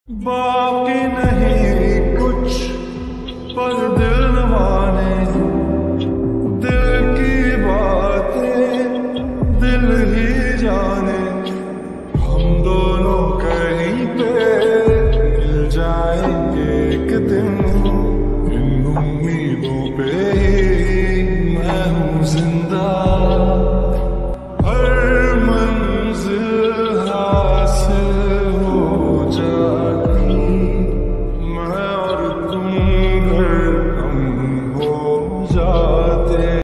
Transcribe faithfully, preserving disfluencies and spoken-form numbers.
बाकी नहीं कुछ पर दिल न माने, दिल की बातें दिल ही जाने। हम दोनों कहीं पे मिल जाएंगे एक दिन, इन उम्मीदों पे